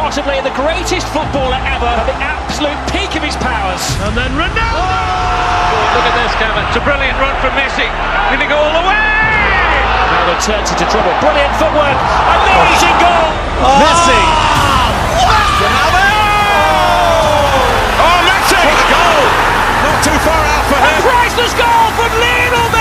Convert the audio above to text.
possibly the greatest footballer ever, at the absolute peak of his powers. And then Ronaldo! Oh, look at this, Kevin. It's a brilliant run from Messi. Will he go all the way? Ronaldo turns into trouble. Brilliant footwork. Amazing goal. Messi! Ronaldo! Oh, Messi! What a goal! Not too far out for him. A priceless goal from Lionel.